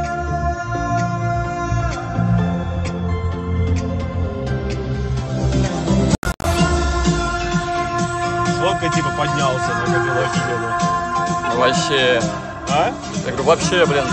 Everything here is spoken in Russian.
Сколько типа поднялся на капеллахидину? Вообще. А? Я говорю, вообще, блин.